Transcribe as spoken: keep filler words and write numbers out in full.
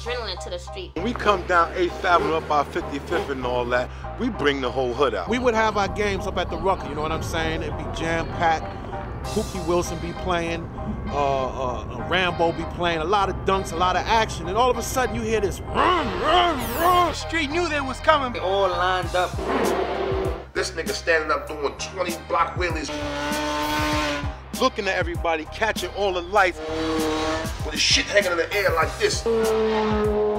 adrenaline to the street. When we come down eighth Avenue up by fifty-fifth and all that, we bring the whole hood out. We would have our games up at the Rucker, you know what I'm saying? It'd be jam-packed. Pookie Wilson be playing, uh, uh, Rambo be playing, a lot of dunks, a lot of action, and all of a sudden you hear this run, run, run. The street knew they was coming. They all lined up. This nigga standing up doing twenty block wheelies. Looking at everybody, catching all the lights. With his shit hanging in the air like this.